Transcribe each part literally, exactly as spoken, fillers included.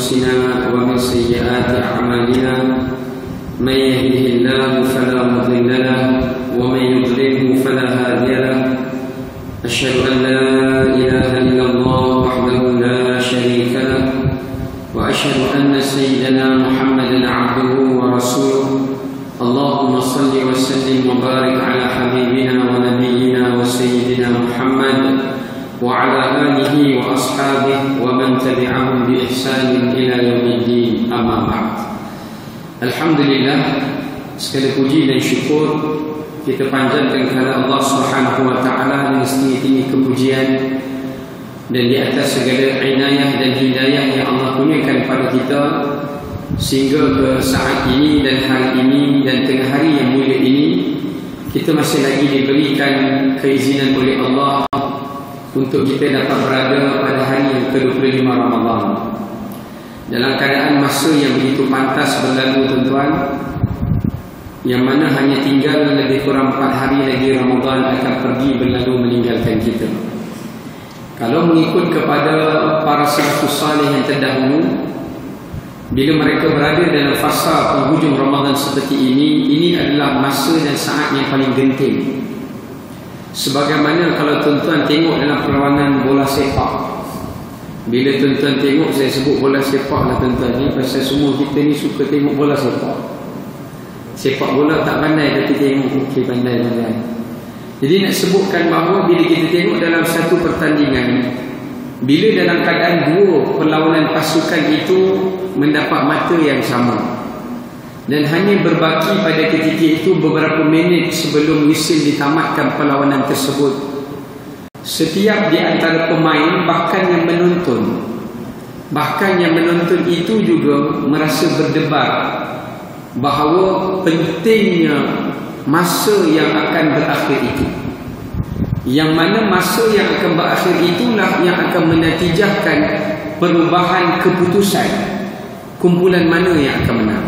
أنفسنا ومن سيئات أعمالنا من يهده الله فلا مضل له ومن يضلله فلا هادي له أشهد أن لا إله إلا الله وحده لا شريك له وأشهد أن سيدنا محمدا عبده ورسوله اللهم صل وسلم وبارك على حبيبنا ونبينا وسيدنا محمد وعلى آله وأصحابه ومن تبعهم بإحسان إلى يوم الدين. أما بعد. Alhamdulillah, segala puji dan syukur kita panjatkan kepada Allah Subhanahu wa taala dengan setinggi-tinggi kepujian, dan di atas segala inayah dan hidayah yang Allah kurniakan kepada kita sehingga ke saat ini dan hari ini dan tengah hari yang mulia ini kita masih lagi diberikan keizinan oleh Allah untuk kita dapat berada pada hari yang ke dua puluh lima Ramadan dalam keadaan masa yang begitu pantas berlalu, tuan-tuan, yang mana hanya tinggal lebih kurang empat hari lagi Ramadan akan pergi berlalu meninggalkan kita. Kalau mengikut kepada para salafus salih yang terdahulu, bila mereka berada dalam fasa penghujung Ramadan seperti ini, ini adalah masa dan saat yang paling genting. Sebagaimana kalau tuan-tuan tengok dalam perlawanan bola sepak, bila tuan-tuan tengok, saya sebut bola sepak lah tuan-tuan ni, pasal semua kita ni suka tengok bola sepak. Sepak bola tak pandai tapi tengok okey pandai-pandai. Jadi nak sebutkan bahawa bila kita tengok dalam satu pertandingan, bila dalam keadaan dua perlawanan pasukan itu mendapat mata yang sama dan hanya berbaki pada ketika itu beberapa minit sebelum whistle ditamatkan perlawanan tersebut, setiap di antara pemain, bahkan yang menonton bahkan yang menonton itu juga merasa berdebar bahawa pentingnya masa yang akan berakhir itu, yang mana masa yang akan berakhir itulah yang akan menatijahkan perubahan keputusan kumpulan mana yang akan menang.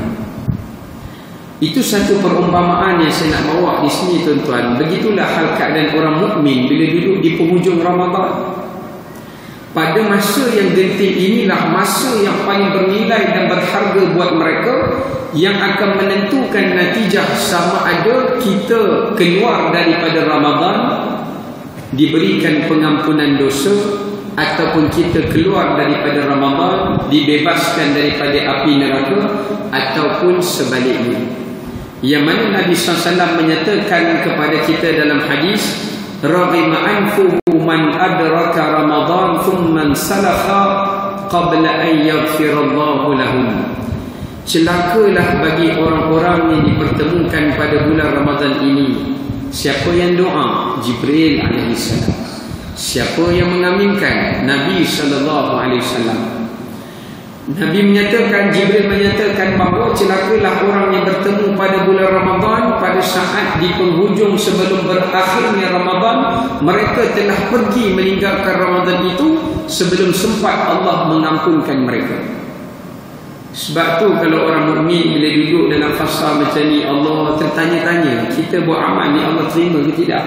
Itu satu perumpamaan yang saya nak bawa di sini, tuan-tuan. Begitulah hal keadaan orang mukmin bila duduk di penghujung Ramadan. Pada masa yang genting inilah masa yang paling bernilai dan berharga buat mereka, yang akan menentukan natijah sama ada kita keluar daripada Ramadan diberikan pengampunan dosa, ataupun kita keluar daripada Ramadan dibebaskan daripada api neraka, ataupun sebaliknya. Yang mana Nabi sallallahu alaihi wasallam menyatakan kepada kita dalam hadis, raghima anfuhu man adraka Ramadan thumma salakha qabla an yaghfirallahu lahum. Celakalah bagi orang-orang yang dipertemukan pada bulan Ramadan ini. Siapa yang doa? Jibril alaihi salam. Siapa yang mengaminkan? Nabi sallallahu alaihi wasallam. Nabi menyatakan, Jibril menyatakan bahawa celakalah orang yang bertemu pada bulan Ramadan pada saat di penghujung sebelum berakhirnya Ramadan, mereka telah pergi meninggalkan Ramadan itu sebelum sempat Allah mengampunkan mereka. Sebab tu kalau orang mukmin bila duduk dalam fasa macam ni, Allah tertanya-tanya, kita buat amal ni Allah terima ke tidak?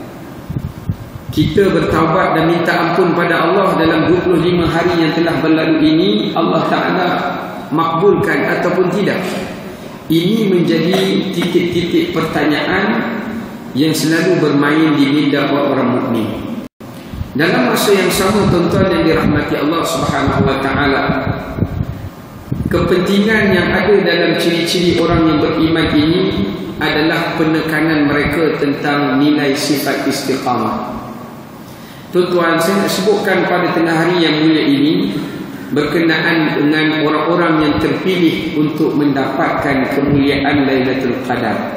Kita bertaubat dan minta ampun pada Allah dalam dua puluh lima hari yang telah berlalu ini, Allah Ta'ala makbulkan ataupun tidak? Ini menjadi titik-titik pertanyaan yang selalu bermain di minda orang mukmin. Dalam masa yang sama, tuan-tuan yang dirahmati Allah Subhanahu wa taala, kepentingan yang ada dalam ciri-ciri orang yang beriman ini adalah penekanan mereka tentang nilai sifat istiqamah. Tuan-tuan, saya nak sebutkan pada tengah hari yang mulia ini berkenaan dengan orang-orang yang terpilih untuk mendapatkan kemuliaan Lailatul Qadar.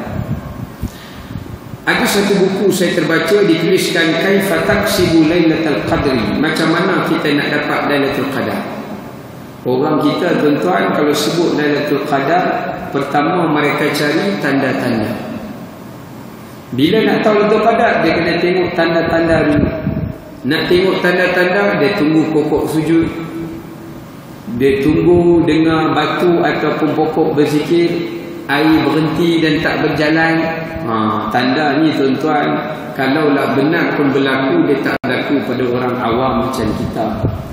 Ada satu buku saya terbaca dituliskan Kaifa Taksibu Lailatul Qadri, macam mana kita nak dapat Lailatul Qadar. Orang kita, tuan-tuan, kalau sebut Lailatul Qadar, pertama mereka cari tanda-tanda. Bila nak tahu Lailatul Qadar, dia kena tengok tanda-tanda dulu. Nak tengok tanda-tanda, dia tunggu pokok sujud, dia tunggu dengar batu ataupun pokok berzikir, air berhenti dan tak berjalan. ha, Tanda ni, tuan-tuan, kalaulah benar pun berlaku, dia tak berlaku pada orang awam macam kita.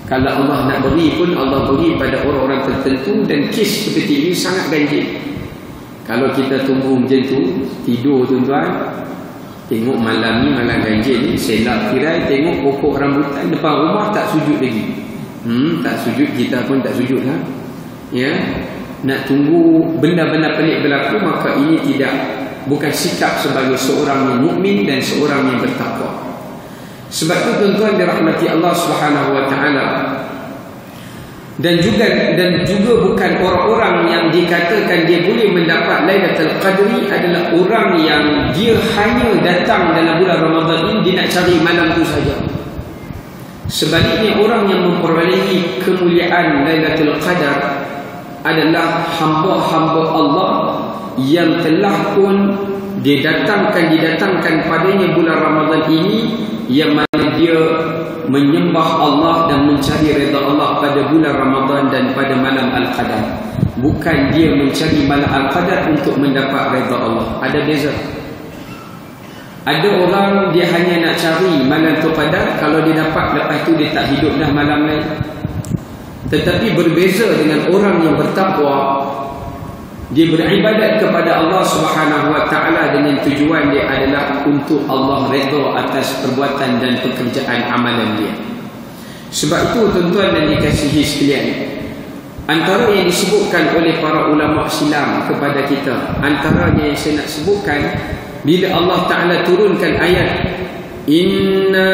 Kalau Allah nak beri pun Allah beri pada orang-orang tertentu, dan kes seperti ini sangat ganjil. Kalau kita tunggu macam tu, tidur tuan-tuan, tengok malam ni malam ganjil ni, selap tirai, tengok pokok rambutan depan rumah tak sujud lagi. Hmm, tak sujud, kita pun tak sujud lah. Ya, nak tunggu benda-benda pelik berlaku, maka ini tidak, bukan sikap sebagai seorang yang mukmin dan seorang yang bertakwa. Sebab itu tuan-tuan dirahmati Allah Subhanahu wa taala, dan juga dan juga bukan orang-orang yang dikatakan dia boleh mendapat Lailatul Qadri adalah orang yang dia hanya datang dalam bulan Ramadan ini dia nak cari malam itu saja. Sebaliknya orang yang memperolehi kemuliaan Lailatul Qadar adalah hamba-hamba Allah yang telah pun didatangkan didatangkan padanya bulan Ramadan ini, yang mana dia menyembah Allah dan mencari redha Allah pada bulan Ramadan dan pada malam Al-Qadar. Bukan dia mencari malam Al-Qadar untuk mendapat redha Allah. Ada beza. Ada orang dia hanya nak cari malam Qadar, kalau dia dapat lepas tu dia tak hidup dah malam lain. Tetapi berbeza dengan orang yang bertakwa, dia beribadat kepada Allah Subhanahu wa taala dengan tujuan dia adalah untuk Allah redha atas perbuatan dan pekerjaan amalan dia. Sebab itu tuan-tuan dan dikasihi sekalian, antara yang disebutkan oleh para ulama silam kepada kita, antaranya yang saya nak sebutkan, bila Allah Taala turunkan ayat Inna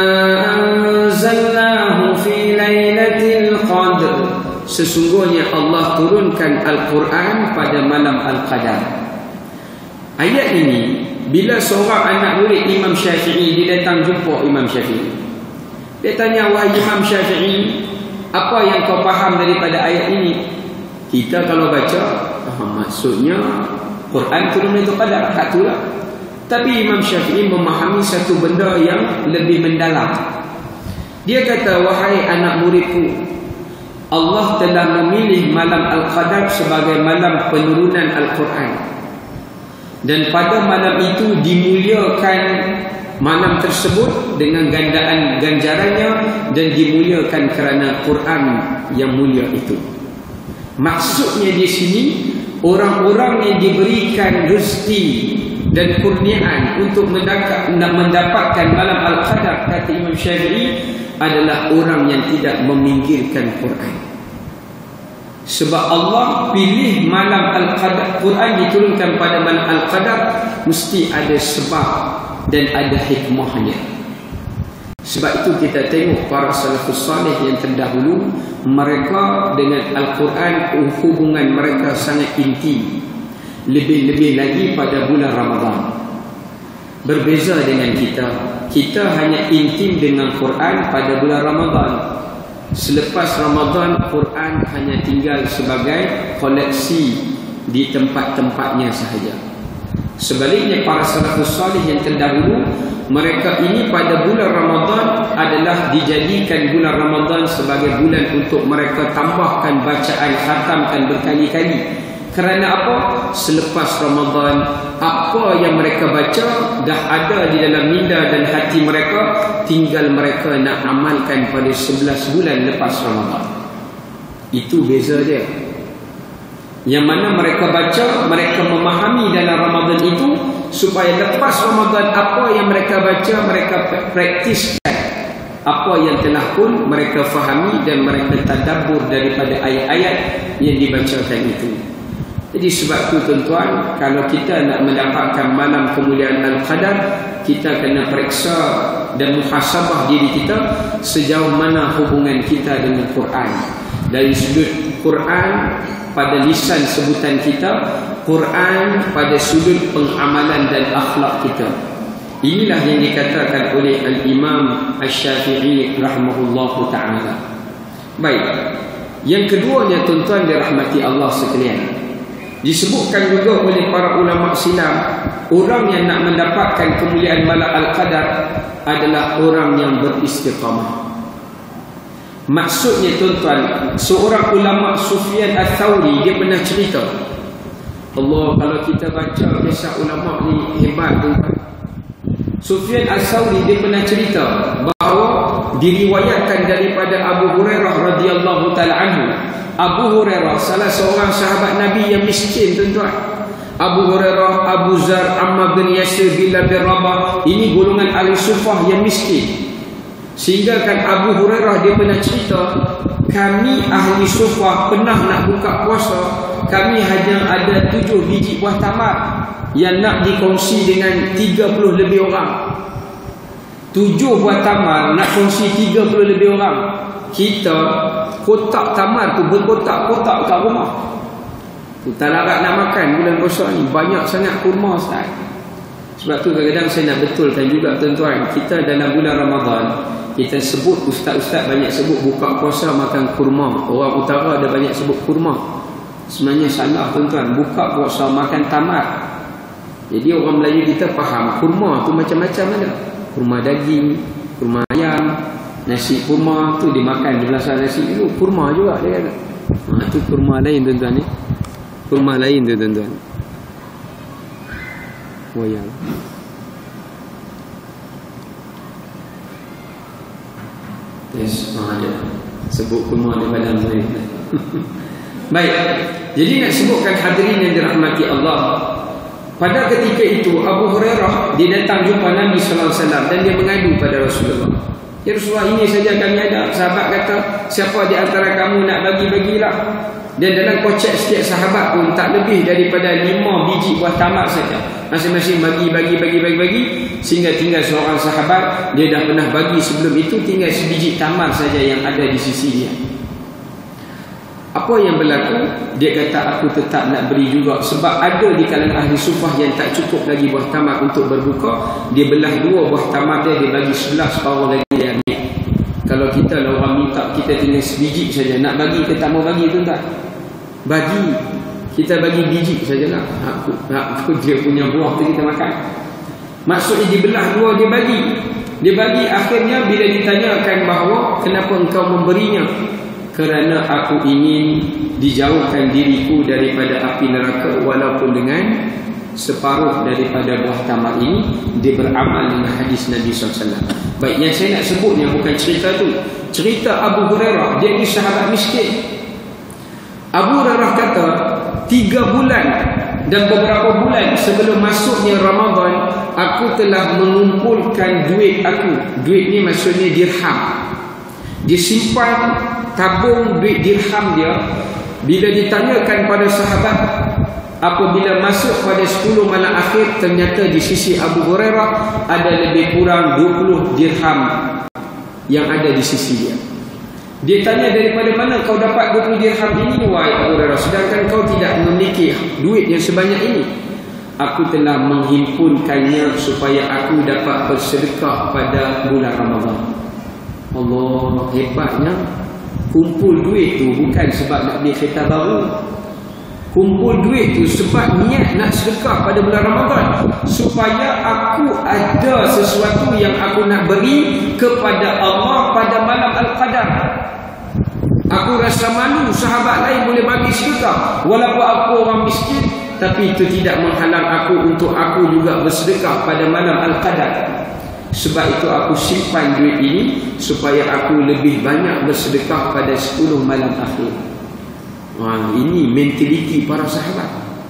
anzalnahu fi lailatul qadr, sesungguhnya Allah turunkan Al-Quran pada malam Al-Qadar. Ayat ini, bila seorang anak murid Imam Syafi'i, dia datang jumpa Imam Syafi'i, dia tanya, wahai Imam Syafi'i, apa yang kau faham daripada ayat ini? Kita kalau baca, ah, maksudnya Quran turun itu Qadar, tak itulah. Tapi Imam Syafi'i memahami satu benda yang lebih mendalam. Dia kata, wahai anak muridku, Allah telah memilih malam Al-Qadar sebagai malam penurunan Al-Quran, dan pada malam itu dimuliakan malam tersebut dengan gandaan ganjarannya, dan dimuliakan kerana Quran yang mulia itu. Maksudnya di sini, orang-orang yang diberikan rezeki dan kurniaan untuk mendapatkan malam Al-Qadar, kata Imam Syafi'i, adalah orang yang tidak meminggirkan Quran. Sebab Allah pilih malam Al-Qadar, Quran diturunkan pada malam Al-Qadar, mesti ada sebab dan ada hikmahnya. Sebab itu kita tengok para salafus salih yang terdahulu, mereka dengan Al-Quran hubungan mereka sangat intim, lebih-lebih lagi pada bulan Ramadan. Berbeza dengan kita, kita hanya intim dengan Quran pada bulan Ramadan. Selepas Ramadan, Quran hanya tinggal sebagai koleksi di tempat-tempatnya sahaja. Sebaliknya para salafus salih yang terdahulu, mereka ini pada bulan Ramadan adalah dijadikan bulan Ramadan sebagai bulan untuk mereka tambahkan bacaan, khatamkan berkali-kali. Kerana apa? Selepas Ramadan, apa yang mereka baca dah ada di dalam minda dan hati mereka, tinggal mereka nak amalkan pada sebelas bulan lepas Ramadan. Itu beza dia. Yang mana mereka baca, mereka memahami dalam Ramadan itu, supaya lepas Ramadan apa yang mereka baca, mereka praktiskan. Apa yang telah pun mereka fahami dan mereka tadabbur daripada ayat-ayat yang dibacakan itu. Jadi sebab itu tuan-tuan, kalau kita nak mendapatkan malam kemuliaan Al-Qadar, kita kena periksa dan muhasabah diri kita sejauh mana hubungan kita dengan Quran. Dari sudut Quran pada lisan sebutan kita, Quran pada sudut pengamalan dan akhlak kita. Inilah yang dikatakan oleh Al-Imam Asy-Syafi'i rahimahullahu ta'ala. Baik, yang keduanya tuan-tuan dirahmati Allah sekalian, disebutkan juga oleh para ulama silam, orang yang nak mendapatkan kemuliaan malam Al-Qadar adalah orang yang beristiqamah. Maksudnya tuan-tuan, seorang ulama Sufyan Ats-Tsauri, dia pernah cerita, Allah, kalau kita baca kisah ulama ni hebat tuan-tuan. Sufyan Ats-Tsauri dia pernah cerita bahawa diriwayatkan daripada Abu Hurairah radhiyallahu taala anhu. Abu Hurairah salah seorang sahabat Nabi yang miskin, tuan-tuan. Abu Hurairah, Abu Zar, Ammar bin Yasir, Bilal bin Rabah, ini golongan ahli sufah yang miskin. Sehingga kan Abu Hurairah dia pernah cerita, kami ahli sufah pernah nak buka puasa, kami hanya ada tujuh biji buah tamar yang nak dikongsi dengan tiga puluh lebih orang. Tujuh buah tamar nak kongsi tiga puluh lebih orang. Kita kotak tamar tu berkotak-kotak kat rumah. Kita larat nak makan bulan puasa ni, banyak sangat kurma, Ustaz. Sebab tu kadang-kadang saya nak betulkan juga, tuan-tuan, kita dalam bulan Ramadan, kita sebut, ustaz-ustaz banyak sebut buka puasa makan kurma. Orang utara ada banyak sebut kurma. Sebenarnya salah, tuan-tuan. Buka puasa makan tamar. Jadi orang Melayu kita faham kurma tu macam-macam ada. Kurma daging, kurma ayam, nasi kurma tu dimakan di belah nasi itu kurma juga dia kata. Ha, tu kurma lain, tuan-tuan ni. Kurma lain tu, tuan-tuan. Wayang. Yes, ha, ada. Sebut kurma di badan saya. Baik. Jadi nak sebutkan hadirin yang dirahmati Allah. Pada ketika itu Abu Hurairah dia datang jumpa Nabi sallallahu alaihi wasallam dan dia mengadu pada Rasulullah. Ya Rasulullah, ini saja kami ada. Sahabat kata, siapa di antara kamu nak bagi-bagilah. Dan dalam kocek setiap sahabat pun tak lebih daripada lima biji buah tamar saja. Masing-masing bagi-bagi-bagi-bagi-bagi sehingga tinggal seorang sahabat, dia dah pernah bagi sebelum itu, tinggal sebiji tamar saja yang ada di sisi dia. Apa yang berlaku? Dia kata, aku tetap nak beri juga. Sebab ada di kalangan ahli sufah yang tak cukup lagi buah tamar untuk berbuka. Dia belah dua buah tamar dia, dia bagi sebelah, separuh lagi dia ambil. Kalau kita lah orang minta, kita tinggal sebiji saja. Nak bagi ke tak mau bagi, tu tak? Bagi. Kita bagi biji sajalah. Aku, aku dia punya buah tu kita makan. Maksudnya dibelah dua, dia bagi. Dia bagi, akhirnya bila ditanyakan bahawa kenapa engkau memberinya? Kerana aku ingin dijauhkan diriku daripada api neraka walaupun dengan separuh daripada buah tamar ini. Dia beramal dengan hadis Nabi sallallahu alaihi wasallam. Baik, yang saya nak sebutnya bukan cerita tu. Cerita Abu Hurairah, dia ni sahabat miskin. Abu Hurairah kata, tiga bulan dan beberapa bulan sebelum masuknya Ramadan, aku telah mengumpulkan duit aku. Duit ni maksudnya dirham. Dia simpan, tabung duit dirham dia. Bila ditanyakan pada sahabat, apabila masuk pada sepuluh malam akhir, ternyata di sisi Abu Hurairah ada lebih kurang dua puluh dirham yang ada di sisi dia. Dia tanya, daripada mana kau dapat dua puluh dirham ini, wahai Abu Hurairah, sedangkan kau tidak memiliki duit yang sebanyak ini? Aku telah menghimpunkannya supaya aku dapat bersedekah pada bulan Ramadan. Allah, hebatnya. Kumpul duit tu bukan sebab nak beli kereta baru. Kumpul duit tu sebab niat nak sedekah pada bulan Ramadan, supaya aku ada sesuatu yang aku nak beri kepada Allah pada malam Al-Qadar. Aku rasa malu sahabat lain boleh bagi sedekah, walaupun aku orang miskin, tapi itu tidak menghalang aku untuk aku juga bersedekah pada malam Al-Qadar. Sebab itu aku simpan duit ini supaya aku lebih banyak bersedekah pada sepuluh malam akhir. Wah, ini mentaliti para sahabat.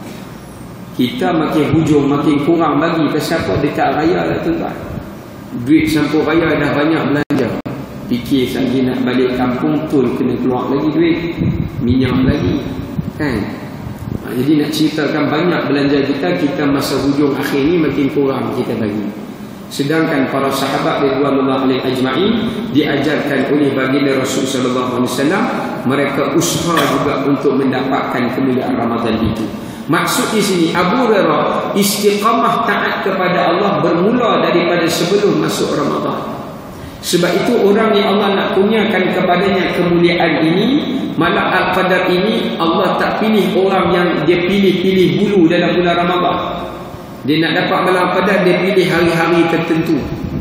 Kita makin hujung, makin kurang bagi ke siapa dekat raya lah, tuan-tuan. Duit sampul raya dah banyak belanja. Fikir lagi nak balik kampung, tol kena keluar lagi duit, minyak lagi, kan? Jadi nak ceritakan banyak belanja kita, kita masa hujung akhir ni makin kurang kita bagi. Sedangkan para sahabat radhiyallahu anhum ajma'in diajarkan oleh baginda Rasul sallallahu alaihi wasallam, mereka usaha juga untuk mendapatkan kemuliaan Ramadan itu. Maksud di sini Abu Hurairah istiqamah taat kepada Allah bermula daripada sebelum masuk Ramadan. Sebab itu orang yang Allah nak kurniakan kepadanya kemuliaan ini, malam Al-Qadar ini, Allah tak pilih orang yang dia pilih-pilih bulu dalam bulan Ramadan. Dia nak dapat malam Qadar, dia pilih hari-hari tertentu.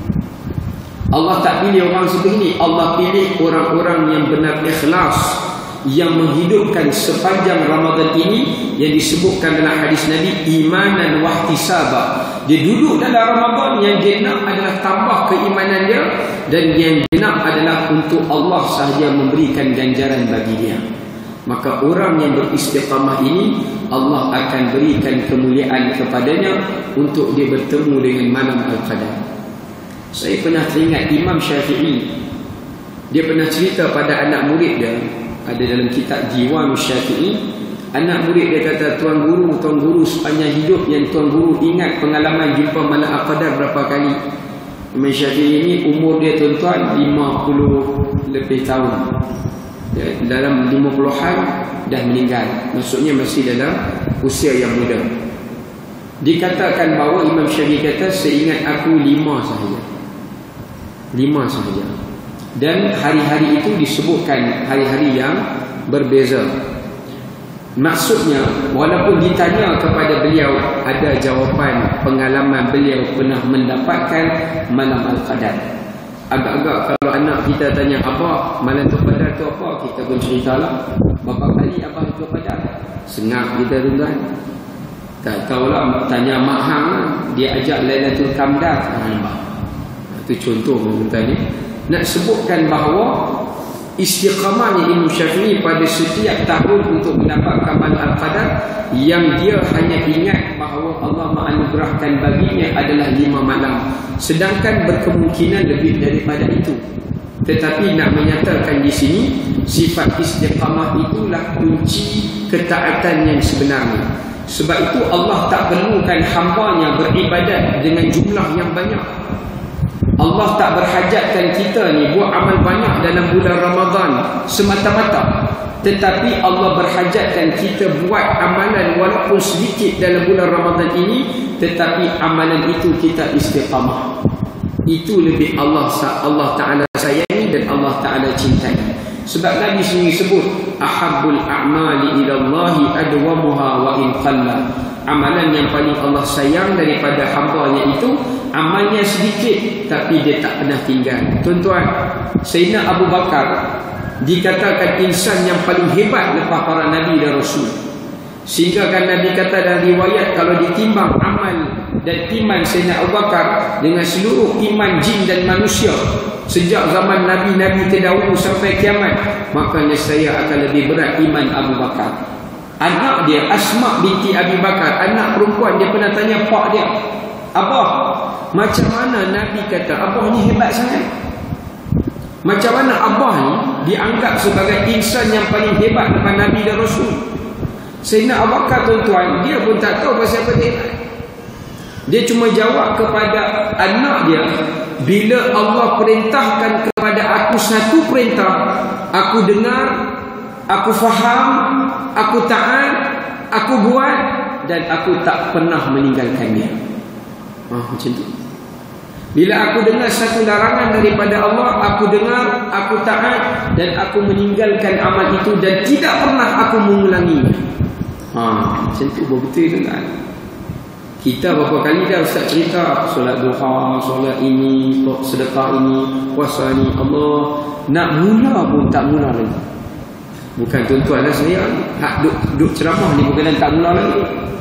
Allah tak pilih orang sebegini. Allah pilih orang-orang yang benar ikhlas, yang menghidupkan sepanjang Ramadan ini, yang disebutkan dalam hadis Nabi, imanan wahtisaba. Dia duduk dalam Ramadan, yang dia nak adalah tambah keimanan dia, dan yang genap adalah untuk Allah sahaja memberikan ganjaran bagi dia. Maka orang yang beristiqamah ini Allah akan berikan kemuliaan kepadanya untuk dia bertemu dengan malam Al-Qadar. Saya pernah teringat Imam Syafi'i, dia pernah cerita pada anak murid dia, ada dalam kitab Diwan Syafi'i. Anak murid dia kata, Tuan Guru, Tuan Guru sepanjang hidup yang Tuan Guru ingat pengalaman jumpa malam Al-Qadar berapa kali? Imam Syafi'i ini umur dia tuan-tuan lima puluh lebih tahun, ya, dalam lima puluhan dah meninggal, maksudnya masih dalam usia yang muda. Dikatakan bahawa Imam Syafi'i kata, seingat aku lima sahaja, lima sahaja. Dan hari-hari itu disebutkan hari-hari yang berbeza. Maksudnya walaupun ditanya kepada beliau, ada jawapan pengalaman beliau pernah mendapatkan malam Al-Qadar. Agak-agak kalau anak kita tanya, Abah malam Al-Qadar tu apa? Kita pun ceritalah berapa kali Abah itu Qadar. Sengap kita tuan-tuan. Tak tahulah, tanya Mak Hang, dia ajak Lailatul Qadar. Itu contoh tuan-tuan ni. Nak sebutkan bahawa istiqamahnya Imam Syafi'i pada setiap tahun untuk mendapatkan malam Al-Qadar, yang dia hanya ingat bahawa Allah menganugerahkan baginya adalah lima malam, sedangkan berkemungkinan lebih daripada itu. Tetapi nak menyatakan di sini, sifat istiqamah itulah kunci ketaatan yang sebenarnya. Sebab itu Allah tak perlukan hamba-Nya beribadat dengan jumlah yang banyak. Allah tak berhajatkan kita ni buat amal banyak dalam bulan Ramadan semata-mata, tetapi Allah berhajatkan kita buat amalan walaupun sedikit dalam bulan Ramadan ini, tetapi amalan itu kita istiqamah. Itu lebih Allah Allah Ta'ala sayangi dan Allah Ta'ala cintai. Sebab Nabi sendiri sebut, ahabbul a'mali ilallahi adwamuha wa in qalla. Amalan yang paling Allah sayang daripada hamba-Nya itu amalnya sedikit tapi dia tak pernah tinggal. Tuan-tuan, Sayyidina Abu Bakar dikatakan insan yang paling hebat lepas para Nabi dan Rasul. Sehingga kan Nabi kata dalam riwayat, kalau ditimbang amal dan iman Sayyidina Abu Bakar dengan seluruh iman jin dan manusia sejak zaman Nabi-Nabi terdahulu sampai kiamat, maka nescaya akan lebih berat iman Abu Bakar. Anak dia Asma binti Abi Bakar, anak perempuan, dia pernah tanya pak dia, Abah, macam mana Nabi kata Abah ni hebat sangat? Macam mana Abah ni dianggap sebagai insan yang paling hebat lepas Nabi dan Rasul? Sayyidina Abu Bakar tuan-tuan, dia pun tak tahu pasal apa dia hebat. Dia cuma jawab kepada anak dia, bila Allah perintahkan kepada aku satu perintah, aku dengar, aku faham, aku taat, aku buat, dan aku tak pernah meninggalkannya. Ah, macam tu. Bila aku dengar satu larangan daripada Allah, aku dengar, aku taat, dan aku meninggalkan amal itu dan tidak pernah aku mengulanginya. Ah, macam tu betul kan? Kita berapa kali dah Ustaz cerita, solat duha, solat ini, sedekah ini, puasa ini, Allah nak mula pun tak mula lagi. Bukan tuan-tuan lah saya hak duk, duk ceramah ni bukan tak mula lagi.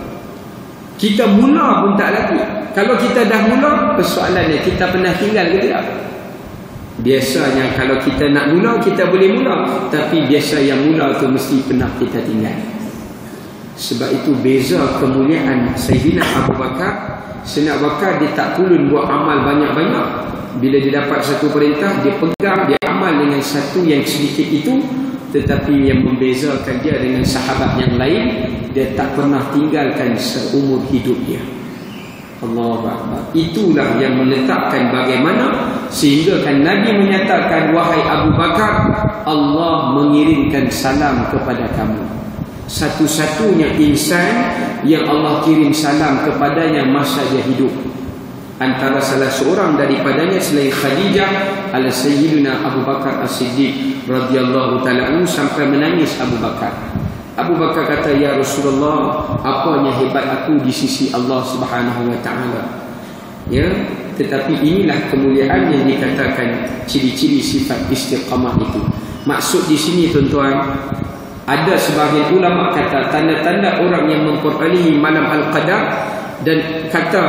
Kita mula pun tak lagi. Kalau kita dah mula, persoalannya kita pernah tinggal ke tidak? Biasanya kalau kita nak mula, kita boleh mula, tapi biasa yang mula tu mesti pernah kita tinggal. Sebab itu beza kemuliaan Sayyidina Abu Bakar. Sayyidina Abu Bakar dia tak pulun buat amal banyak-banyak. Bila dia dapat satu perintah, dia pegang, dia amal dengan satu yang sedikit itu. Tetapi yang membezakan dia dengan sahabat yang lain, dia tak pernah tinggalkan seumur hidup dia. Allahu Akbar. Itulah yang meletakkan bagaimana sehingga kan Nabi menyatakan, wahai Abu Bakar, Allah mengirimkan salam kepada kamu. Satu-satunya insan yang Allah kirim salam kepadanya masa dia hidup. Antara salah seorang daripadanya selain Khadijah adalah Sayyidina Abu Bakar As-Siddiq radhiyallahu ta'ala anhu, sampai menangis Abu Bakar. Abu Bakar kata, ya Rasulullah, apanya hebat aku di sisi Allah Subhanahu wa ta'ala. Ya, tetapi inilah kemuliaan yang dikatakan ciri-ciri sifat istiqamah itu. Maksud di sini tuan-tuan, ada sebahagian ulama kata tanda-tanda orang yang memperoleh malam Al-Qadar, dan kata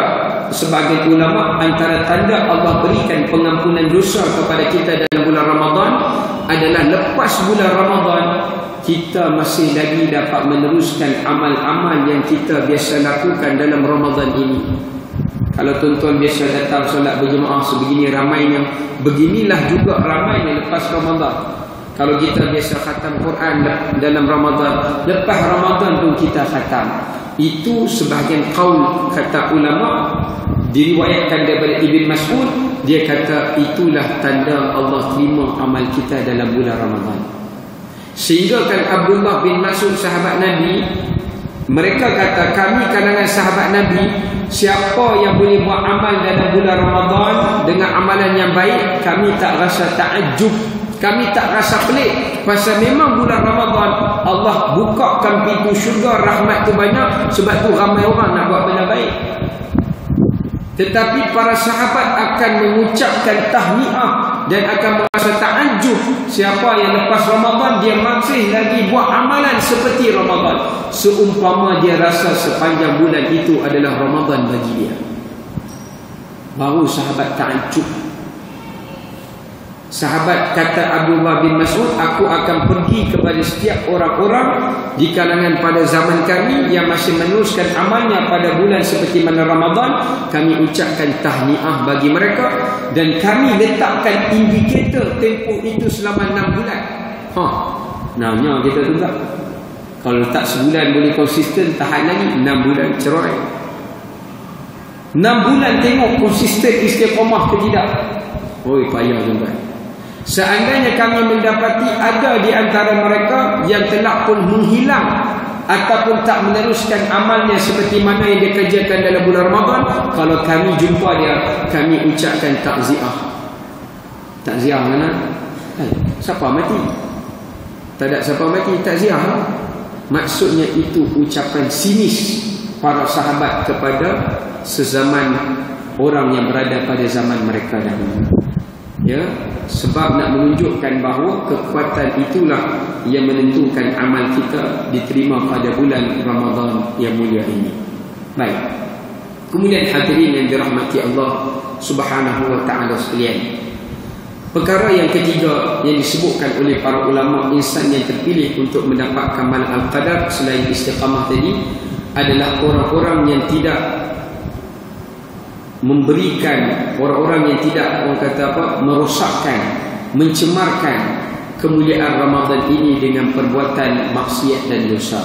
sebagai ulama, antara tanda Allah berikan pengampunan dosa kepada kita dalam bulan Ramadan adalah lepas bulan Ramadan kita masih lagi dapat meneruskan amal-amal yang kita biasa lakukan dalam Ramadan ini. Kalau tuan-tuan biasa datang solat berjemaah sebegini ramainya, beginilah juga ramainya lepas Ramadan. Kalau kita biasa khatam Quran dalam Ramadan, lepas Ramadan pun kita khatam. Itu sebahagian qaul kata ulama, diriwayatkan daripada Ibn Mas'ud, dia kata itulah tanda Allah terima amal kita dalam bulan Ramadan. Sehingga kan Abdullah bin Mas'ud sahabat Nabi, mereka kata kami kalangan sahabat Nabi, siapa yang boleh buat amal dalam bulan Ramadan dengan amalan yang baik, kami tak rasa ta'ajub, kami tak rasa pelik. Pasal memang bulan Ramadan Allah bukakan pintu syurga, rahmat tu banyak, sebab tu ramai orang nak buat benda baik. Tetapi para sahabat akan mengucapkan tahniah dan akan merasa ta'ajub, siapa yang lepas Ramadan dia masih lagi buat amalan seperti Ramadan, seumpama dia rasa sepanjang bulan itu adalah Ramadan bagi dia. Baru sahabat ta'ajub. Sahabat kata Abdullah bin Mas'ud, aku akan pergi kepada setiap orang-orang di kalangan pada zaman kami yang masih meneruskan amalnya pada bulan seperti mana Ramadan, kami ucapkan tahniah bagi mereka dan kami letakkan indikator tempoh itu selama enam bulan. Ha, namanya kita tu tak. Kalau tak sebulan boleh konsisten, tahan lagi enam bulan cerai. enam bulan tengok konsisten istiqamah ke tidak. Oi, payah tuan-tuan. Seandainya kami mendapati ada di antara mereka yang telah pun menghilang ataupun tak meneruskan amalnya seperti mana yang dia kerjakan dalam bulan Ramadan, kalau kami jumpa dia, kami ucapkan takziah. Takziah mana? Eh, siapa mati? Tak ada siapa mati, takziah. Maksudnya itu ucapan sinis para sahabat kepada sezaman orang yang berada pada zaman mereka dahulu. Ya, sebab nak menunjukkan bahawa kekuatan itulah yang menentukan amal kita diterima pada bulan Ramadan yang mulia ini. Baik. Kemudian hadirin yang dirahmati Allah Subhanahu wa taala sekalian. Perkara yang ketiga yang disebutkan oleh para ulama, insan yang terpilih untuk mendapatkan mal al-qadar selain istiqamah tadi adalah orang-orang yang tidak memberikan, orang-orang yang tidak, orang kata apa, merosakkan, mencemarkan kemuliaan Ramadan ini dengan perbuatan maksiat dan dosa.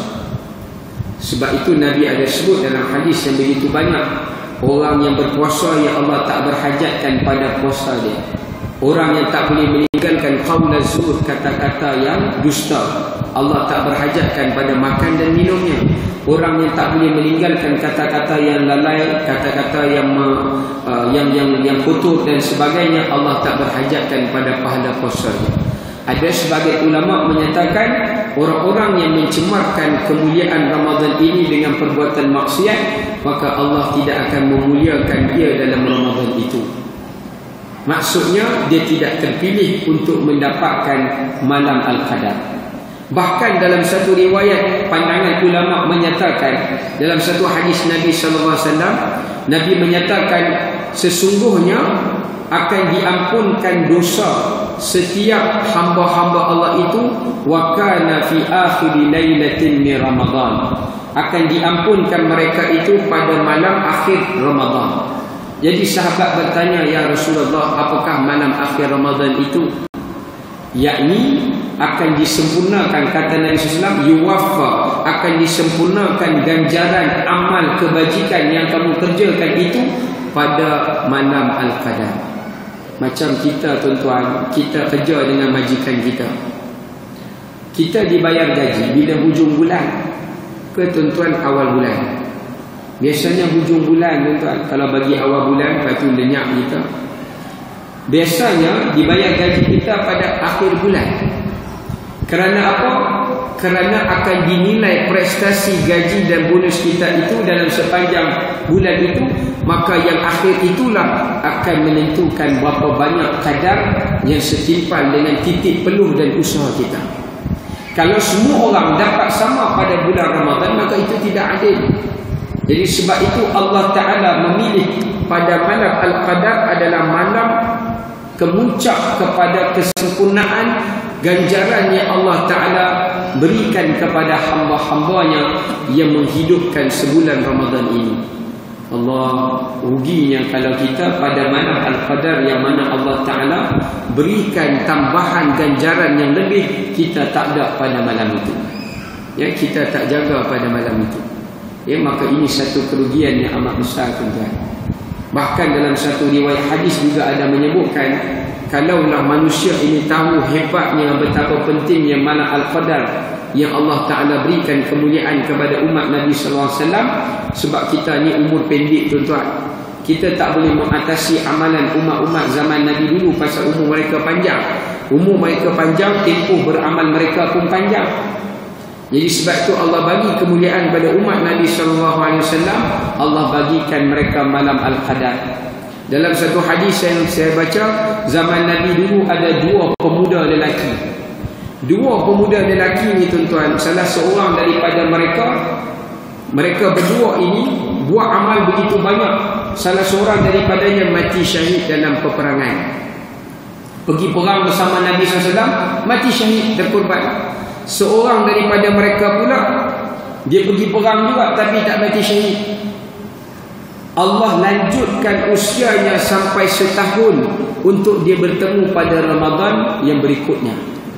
Sebab itu Nabi ada sebut dalam hadis yang begitu banyak, orang yang berpuasa yang Allah tak berhajatkan pada puasa dia, orang yang tak boleh meninggalkan qaul zur, kata-kata yang dusta, Allah tak berhajatkan pada makan dan minumnya. Orang yang tak boleh meninggalkan kata-kata yang lalai, kata-kata yang uh, yang yang yang kotor dan sebagainya, Allah tak berhajatkan pada pahala puasanya. Ada sebagian ulama menyatakan orang-orang yang mencemarkan kemuliaan Ramadan ini dengan perbuatan maksiat, maka Allah tidak akan memuliakan dia dalam Ramadan itu. Maksudnya dia tidak terpilih untuk mendapatkan malam Al-Qadar. Bahkan dalam satu riwayat pandangan ulama menyatakan, dalam satu hadis Nabi sallallahu alaihi wasallam, Nabi menyatakan sesungguhnya akan diampunkan dosa setiap hamba-hamba Allah itu, wa kana fi akhir lailatin min Ramadan, akan diampunkan mereka itu pada malam akhir Ramadan. Jadi sahabat bertanya, ya Rasulullah, apakah malam akhir Ramadan itu? Yakni akan disempurnakan, kata Nabi sallallahu alaihi wasallam, yuwaffa, akan disempurnakan ganjaran amal kebajikan yang kamu kerjakan itu pada malam Al-Qadar. Macam kita tuan-tuan, kita kerja dengan majikan kita, kita dibayar gaji bila hujung bulan ke tuan-tuan awal bulan. Biasanya hujung bulan tuan-tuan, kalau bagi awal bulan, lepas tu lenyap kita. Biasanya dibayar gaji kita pada akhir bulan. Kerana apa? Kerana akan dinilai prestasi gaji dan bonus kita itu dalam sepanjang bulan itu, maka yang akhir itulah akan menentukan berapa banyak kadar yang setimpal dengan titik peluh dan usaha kita. Kalau semua orang dapat sama pada bulan Ramadan, maka itu tidak adil. Jadi sebab itu Allah Ta'ala memilih pada malam Al-Qadar adalah malam kemuncak kepada kesempurnaan ganjaran yang Allah Ta'ala berikan kepada hamba-hambanya yang menghidupkan sebulan Ramadan ini. Allah, ruginya kalau kita pada malam Al-Qadar yang mana Allah Ta'ala berikan tambahan ganjaran yang lebih, kita tak ada pada malam itu. Ya, kita tak jaga pada malam itu. Ya, maka ini satu kerugian yang amat besar, tuan-tuan. Bahkan dalam satu riwayat hadis juga ada menyebutkan, kalaulah manusia ini tahu hebatnya, betapa pentingnya malam Al-Qadar yang Allah Ta'ala berikan kemuliaan kepada umat Nabi sallallahu alaihi wasallam. Sebab kita ni umur pendek, tuan-tuan. Kita tak boleh mengatasi amalan umat-umat zaman Nabi dulu pasal umur mereka panjang. Umur mereka panjang, tempoh beramal mereka pun panjang. Jadi sebab itu Allah bagi kemuliaan kepada umat Nabi sallallahu alaihi wasallam. Allah bagikan mereka malam Al-Qadar. Dalam satu hadis yang saya baca, zaman Nabi dulu ada dua pemuda lelaki. Dua pemuda lelaki ni, tuan-tuan, salah seorang daripada mereka, mereka berdua ini buat amal begitu banyak. Salah seorang daripadanya mati syahid dalam peperangan. Pergi perang bersama Nabi sallallahu alaihi wasallam, mati syahid, berkorban. Seorang daripada mereka pula, dia pergi perang juga tapi tak mati syahid. Allah lanjutkan usianya sampai setahun untuk dia bertemu pada Ramadan yang berikutnya.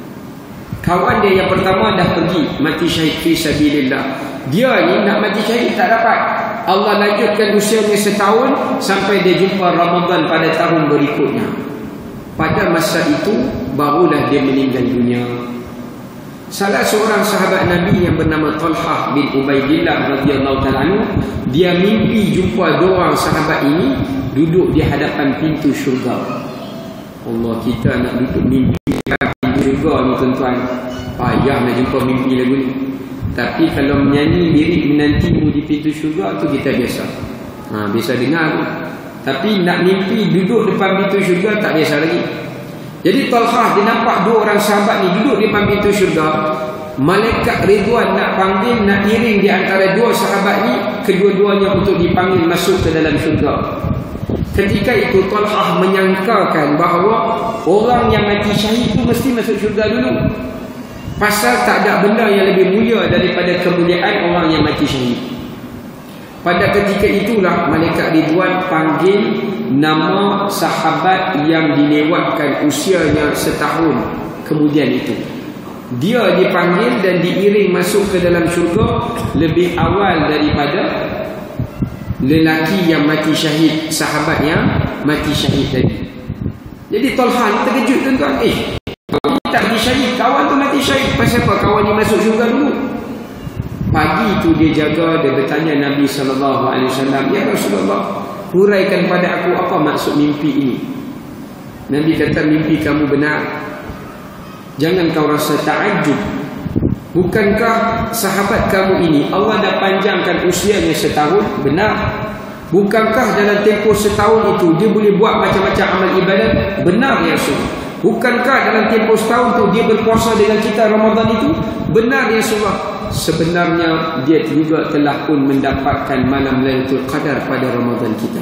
Kawan dia yang pertama dah pergi mati syahid fi sabilillah. Dia ni nak mati syahid tak dapat. Allah lanjutkan usianya setahun sampai dia jumpa Ramadan pada tahun berikutnya. Pada masa itu barulah dia meninggal dunia. Salah seorang sahabat Nabi yang bernama Talhah bin Ubaidillah radhiyallahu ta'ala anhu, dia mimpi jumpa dua orang sahabat ini duduk di hadapan pintu syurga. Allah, kita nak duduk mimpi pintu syurga ni, tuan-tuan, payah nak jumpa mimpi lagu ni. Tapi kalau menyanyi lirik menantimu di pintu syurga tu kita biasa. Ha, biasa dengar tu. Tapi nak mimpi duduk depan pintu syurga tak biasa lagi. Jadi Talhah dia nampak dua orang sahabat ni duduk di depan pintu syurga. Malaikat Ridwan nak panggil, nak iring di antara dua sahabat ni, kedua-duanya untuk dipanggil masuk ke dalam syurga. Ketika itu Talhah menyangkakan bahawa orang yang mati syahid tu mesti masuk syurga dulu. Pasal tak ada benda yang lebih mulia daripada kemuliaan orang yang mati syahid. Pada ketika itulah Malaikat Ridwan panggil nama sahabat yang dilewatkan usianya setahun kemudian itu. Dia dipanggil dan diiring masuk ke dalam syurga lebih awal daripada lelaki yang mati syahid, sahabat yang mati syahid tadi. Jadi Talha terkejut, tuan-tuan. Eh, tak mati syahid, kawan tu mati syahid. Pasal apa kawan ni masuk syurga dulu? Pagi tu dia jaga, dia bertanya Nabi sallallahu alaihi wasallam, "Ya Rasulullah, huraikan pada aku apa maksud mimpi ini." Nabi kata, "Mimpi kamu benar. Jangan kau rasa takjub. Bukankah sahabat kamu ini Allah dah panjangkan usianya setahun?" Benar. "Bukankah dalam tempoh setahun itu dia boleh buat macam-macam amal ibadat?" Benar ya Rasulullah. "Bukankah dalam tempoh setahun itu dia berpuasa dengan kita Ramadan itu?" Benar ya Rasulullah. "Sebenarnya dia juga telah pun mendapatkan malam Lailatul Qadar pada Ramadan kita."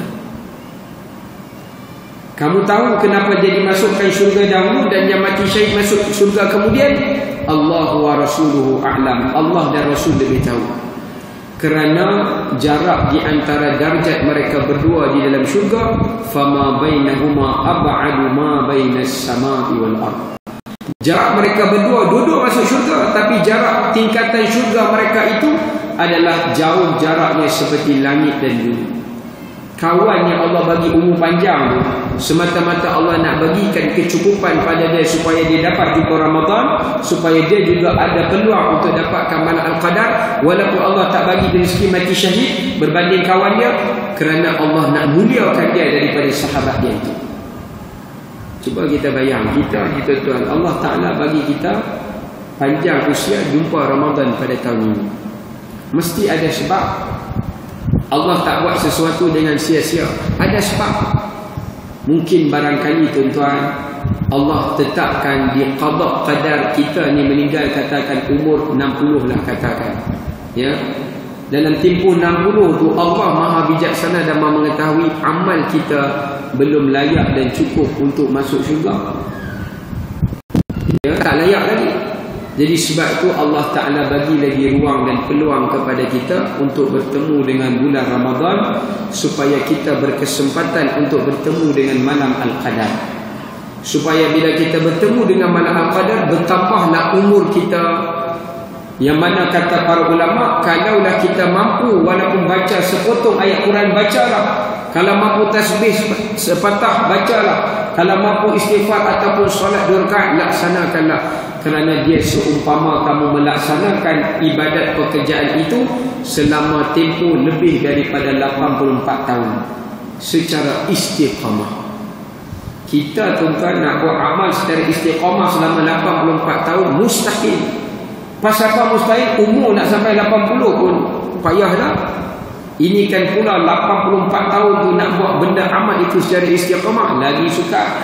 Kamu tahu kenapa dia dimasukkan syurga dahulu dan yang mati syahid masuk syurga kemudian? Allah wa rasuluhu a'lam. Allah dan Rasul lebih tahu. Kerana jarak di antara darjat mereka berdua di dalam syurga, fama bainahuma ab'adu ma bainas samai wal ardh. Jarak mereka berdua duduk masuk syurga, tapi jarak tingkatan syurga mereka itu adalah jauh jaraknya seperti langit dan bumi. Kawan yang Allah bagi umur panjang tu, semata-mata Allah nak bagikan kecukupan pada dia supaya dia dapat jumpa Ramadan, supaya dia juga ada peluang untuk dapatkan malam Al-Qadar, walaupun Allah tak bagi rezeki mati syahid berbanding kawan dia, kerana Allah nak muliakan dia daripada sahabat dia itu. Cuba kita bayang, kita kita tuan, Allah Ta'ala bagi kita panjang usia jumpa Ramadan pada tahun ini. Mesti ada sebab. Allah tak buat sesuatu dengan sia-sia. Ada sebab. Mungkin barangkali tuan-tuan, Allah tetapkan di qada qadar kita ni meninggal katakan umur enam puluh lah katakan. Ya. Dalam tempoh enam puluh tu Allah Maha bijaksana dan Maha mengetahui amal kita belum layak dan cukup untuk masuk syurga. Ya, tak layak lagi. Jadi sebab itu Allah Ta'ala bagi lagi ruang dan peluang kepada kita untuk bertemu dengan bulan Ramadan, supaya kita berkesempatan untuk bertemu dengan malam Al-Qadar. Supaya bila kita bertemu dengan malam Al-Qadar, bertambahlah umur kita. Yang mana kata para ulama, kalaulah kita mampu walaupun baca sepotong ayat Quran, bacalah. Kalau mampu tasbih sepatah, bacalah. Kalau mampu istighfar ataupun solat dua rakaat, laksanakanlah. Kerana dia seumpama kamu melaksanakan ibadat pekerjaan itu selama tempoh lebih daripada lapan puluh empat tahun secara istiqamah. Kita tuan-tuan nak buat amal secara istiqamah selama lapan puluh empat tahun mustahil. Pasal apa mustahil? Umur nak sampai lapan puluh pun payah dah. Ini kan pula lapan puluh empat tahun tu nak buat benda amal itu secara istiqamah, lagi sukar.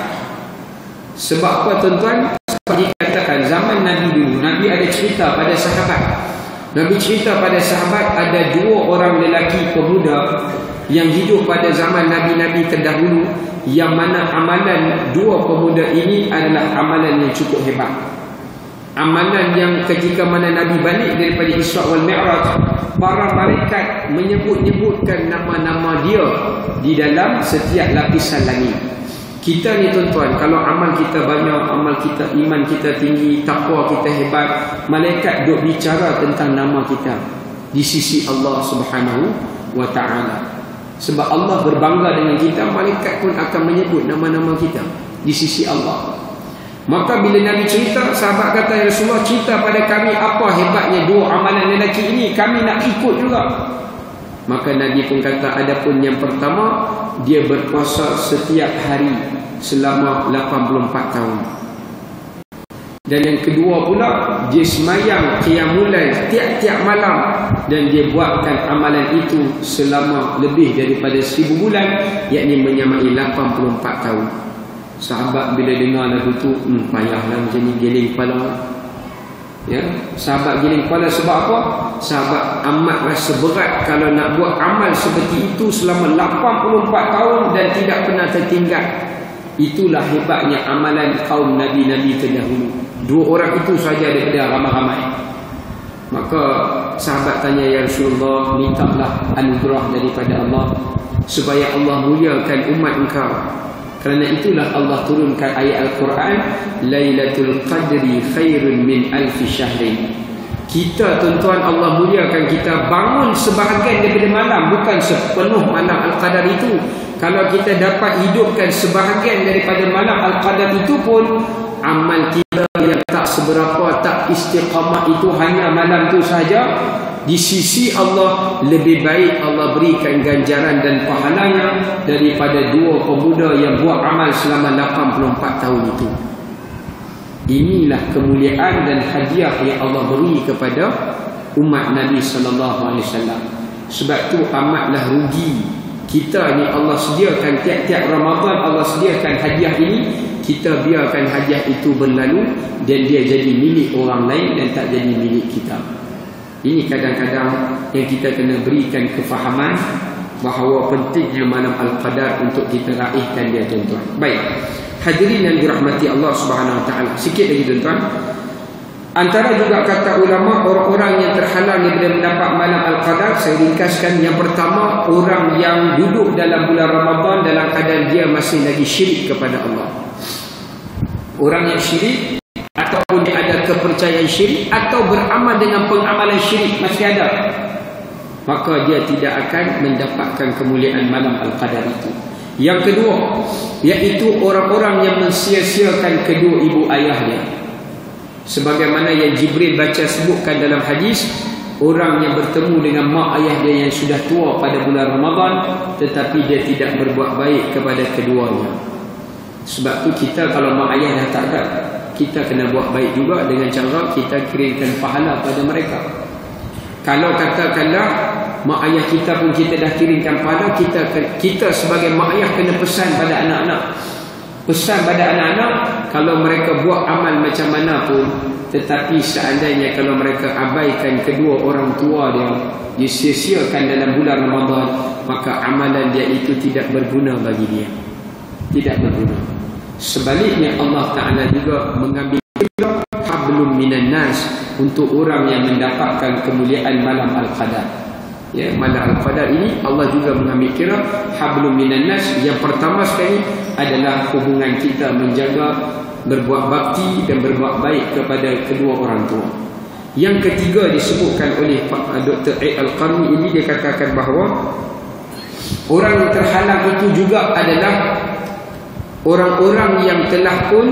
Sebab apa tuan-tuan? Sebab dikatakan zaman Nabi dulu, Nabi ada cerita pada sahabat. Nabi cerita pada sahabat ada dua orang lelaki pemuda yang hidup pada zaman Nabi-Nabi terdahulu, yang mana amalan dua pemuda ini adalah amalan yang cukup hebat. Amalan yang ketika mana Nabi balik daripada Isra wal Mi'raj, para malaikat menyebut-nyebutkan nama-nama dia di dalam setiap lapisan langit. Kita ni tuan-tuan, kalau amal kita banyak, amal kita, iman kita tinggi, takwa kita hebat, malaikat duk bicara tentang nama kita di sisi Allah Subhanahu wa ta'ala. Sebab Allah berbangga dengan kita, malaikat pun akan menyebut nama-nama kita di sisi Allah. Maka bila Nabi cerita, sahabat kata, ya Rasulullah, cerita pada kami apa hebatnya dua amalan lelaki ini, kami nak ikut juga. Maka Nabi pun kata, adapun yang pertama, dia berpuasa setiap hari selama lapan puluh empat tahun. Dan yang kedua pula, dia semayang qiyamul lail tiap-tiap malam, dan dia buatkan amalan itu selama lebih daripada seribu bulan, yakni menyamai lapan puluh empat tahun. Sahabat bila dengar lagu tu, hmm, payahlah macam ni, geling kepala. Ya, sahabat geling kepala sebab apa? Sahabat amat rasa berat kalau nak buat amal seperti itu selama lapan puluh empat tahun dan tidak pernah tertinggal. Itulah hebatnya amalan kaum Nabi-Nabi terdahulu. Dua orang itu saja daripada ramai-ramai. Maka sahabat tanya, ya Rasulullah, mintalah anugerah daripada Allah supaya Allah muliakan umat engkau. Kerana itulah Allah turunkan ayat Al-Quran, Lailatul Qadri khairun min alfi syahrin. Kita tuan-tuan, Allah muliakan kita bangun sebahagian daripada malam, bukan sepenuh malam Al-Qadar itu. Kalau kita dapat hidupkan sebahagian daripada malam Al-Qadar itu pun, amal kita yang tak seberapa, tak istiqamah itu hanya malam itu saja, di sisi Allah lebih baik Allah berikan ganjaran dan pahalanya daripada dua pemuda yang buat amal selama lapan puluh empat tahun itu. Inilah kemuliaan dan hadiah yang Allah beri kepada umat Nabi sallallahu alaihi wasallam. Sebab tu amatlah rugi kita ni, Allah sediakan tiap-tiap Ramadan, Allah sediakan hadiah ini, kita biarkan hadiah itu berlalu dan dia jadi milik orang lain dan tak jadi milik kita. Ini kadang-kadang yang kita kena berikan kefahaman bahawa pentingnya malam Al-Qadar untuk kita raihkan dia tuan-tuan. Baik, hadirin yang dirahmati Allah Subhanahu Wa Taala, sikit lagi tuan-tuan. Antara juga kata ulama, orang-orang yang terhalang daripada mendapat malam Al-Qadar, saya ringkaskan. Yang pertama, orang yang duduk dalam bulan Ramadan dalam keadaan dia masih lagi syirik kepada Allah. Orang yang syirik, ataupun dia ada kepercayaan syirik, atau beramal dengan pengamalan syirik masih ada, maka dia tidak akan mendapatkan kemuliaan malam Al-Qadar itu. Yang kedua, iaitu orang-orang yang mensia-siakan kedua ibu ayahnya. Sebagaimana yang Jibril baca sebutkan dalam hadis, orang yang bertemu dengan mak ayah dia yang sudah tua pada bulan Ramadan, tetapi dia tidak berbuat baik kepada keduanya. Sebab tu kita kalau mak ayah dah tak ada, kita kena buat baik juga dengan cara kita kirimkan pahala pada mereka. Kalau katakanlah mak ayah kita pun kita dah kirimkan pahala, kita kita sebagai mak ayah kena pesan pada anak-anak, Pesan pada anak-anak, kalau mereka buat amal macam mana pun, tetapi seandainya kalau mereka abaikan kedua orang tua dia, disia-siakan dalam bulan Ramadan, maka amalan dia itu tidak berguna bagi dia. Tidak berguna. Sebaliknya Allah Ta'ala juga mengambil hablum minan nas untuk orang yang mendapatkan kemuliaan malam Al-Qadar. Ya, malam Al-Qadar ini Allah juga mengambil kira hablum minan nas. Yang pertama sekali adalah hubungan kita menjaga, berbuat bakti dan berbuat baik kepada kedua orang tua. Yang ketiga disebutkan oleh Doktor Al-Qarni ini, dia katakan bahawa orang yang terhalang itu juga adalah orang-orang yang telah pun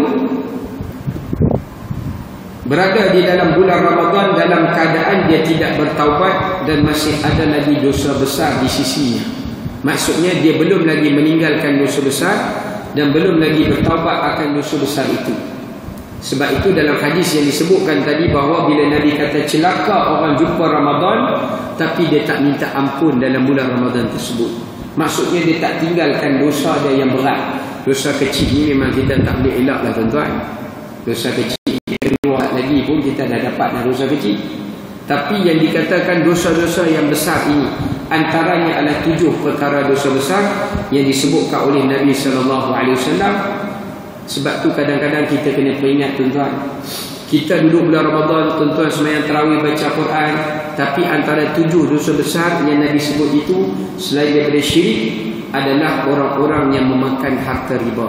berada di dalam bulan Ramadan dalam keadaan dia tidak bertaubat dan masih ada lagi dosa besar di sisinya. Maksudnya dia belum lagi meninggalkan dosa besar dan belum lagi bertaubat akan dosa besar itu. Sebab itu dalam hadis yang disebutkan tadi bahawa bila Nabi kata celaka orang jumpa Ramadan tapi dia tak minta ampun dalam bulan Ramadan tersebut, maksudnya dia tak tinggalkan dosa dia yang berat. Dosa kecil ni memang kita tak boleh elak lah tuan-tuan. Dosa kecil buat lagi pun kita dah dapat dah dosa kecil. Tapi yang dikatakan dosa-dosa yang besar ini, antaranya adalah tujuh perkara dosa besar yang disebutkan oleh Nabi sallallahu alaihi wasallam. Sebab tu kadang-kadang kita kena peringat tuan-tuan, kita duduk bulan Ramadan, tuan-tuan sembahyang tarawih, baca Quran, tapi antara tujuh dosa besar yang Nabi sebut itu selain daripada syirik adalah orang-orang yang memakan harta riba,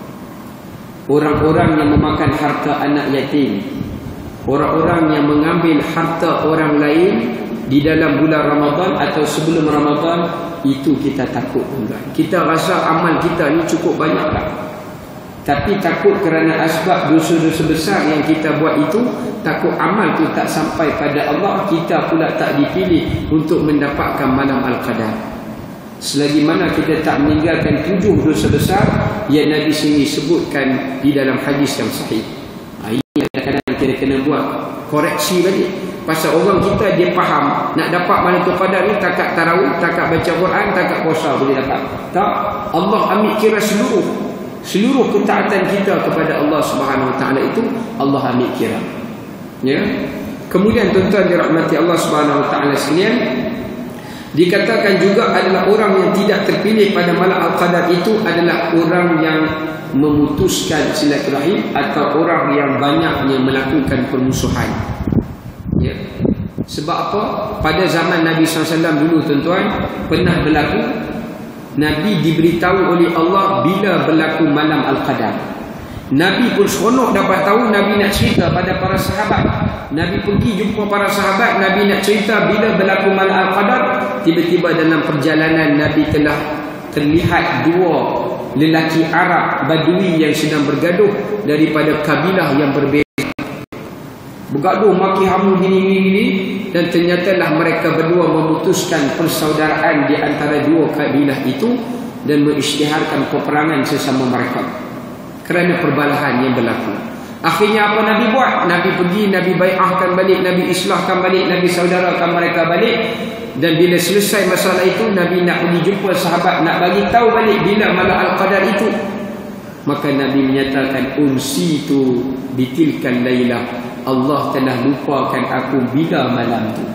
orang-orang yang memakan harta anak yatim, orang-orang yang mengambil harta orang lain di dalam bulan Ramadan atau sebelum Ramadan. Itu kita takut tuan-tuan. Kita rasa amal kita ni cukup banyak lah, tapi takut kerana asbab dosa-dosa besar yang kita buat itu, takut amal tu tak sampai pada Allah, kita pula tak dipilih untuk mendapatkan malam Al-Qadar. Selagi mana kita tak meninggalkan tujuh dosa besar yang Nabi sendiri sebutkan di dalam hadis yang sahih. Ini kadang-kadang kita kena buat koreksi balik. Pasal orang kita dia faham nak dapat malam Qadar ni takat tarawih, takat baca Quran, takat puasa boleh dapat. Tak, Allah ambil kira seluruh seluruh ketaatan kita kepada Allah Subhanahu Wa Taala itu Allah ambil kira. Ya. Kemudian tuan-tuan dirahmati Allah Subhanahu Wa Taala sekalian, dikatakan juga adalah orang yang tidak terpilih pada malam Al-Qadar itu adalah orang yang memutuskan silaturahim atau orang yang banyaknya melakukan permusuhan. Ya. Sebab apa? Pada zaman Nabi sallallahu alaihi wasallam dulu tuan-tuan, pernah berlaku Nabi diberitahu oleh Allah bila berlaku malam Al-Qadar. Nabi pun seronok dapat tahu, Nabi nak cerita pada para sahabat. Nabi pergi jumpa para sahabat, Nabi nak cerita bila berlaku malam Al-Qadar. Tiba-tiba dalam perjalanan Nabi telah terlihat dua lelaki Arab Badui yang sedang bergaduh daripada kabilah yang berbeza. Bergaduh maki hamu gini-gini, dan ternyatalah mereka berdua memutuskan persaudaraan di antara dua kabilah itu dan mengisytiharkan peperangan sesama mereka kerana perbalahan yang berlaku. Akhirnya apa Nabi buat? Nabi pergi, Nabi bai'ahkan balik, Nabi islahkan balik, Nabi saudarakan mereka balik. Dan bila selesai masalah itu, Nabi nak pergi jumpa sahabat, nak bagi tahu balik bila malam Al-Qadar itu. Maka Nabi menyatakan, unsi tu bitilkan laylah, Allah telah lupakan aku bila malam tu.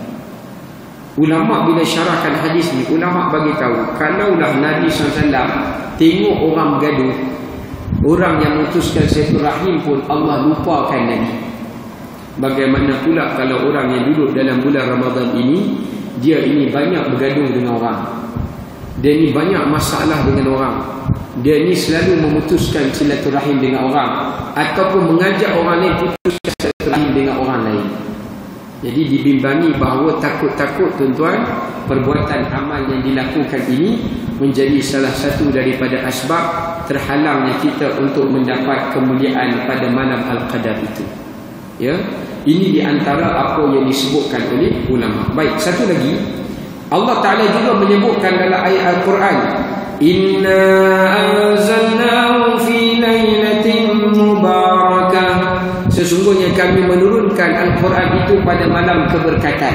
Ulama bila syarahkan hadis ni, ulama bagi tahu, kalaulah Nabi sallallahu alaihi wasallam tengok orang bergaduh, orang yang memutuskan silaturahim pun Allah lupakan Nabi, bagaimana pula kalau orang yang duduk dalam bulan Ramadan ini, dia ini banyak bergaduh dengan orang, dia ini banyak masalah dengan orang, dia ini selalu memutuskan silaturahim dengan orang ataupun mengajak orang lain putuskan silaturahim dengan orang lain. Jadi dibimbangi bahawa takut-takut tuan-tuan, perbuatan amal yang dilakukan ini menjadi salah satu daripada asbab terhalangnya kita untuk mendapat kemuliaan pada malam Al-Qadar itu. Ya, ini di antara apa yang disebutkan oleh ulama. Baik, satu lagi Allah Ta'ala juga menyebutkan dalam ayat Al-Quran, inna anzalnahu fi lailatin mubarakah, sesungguhnya kami menurunkan Al-Quran itu pada malam keberkatan.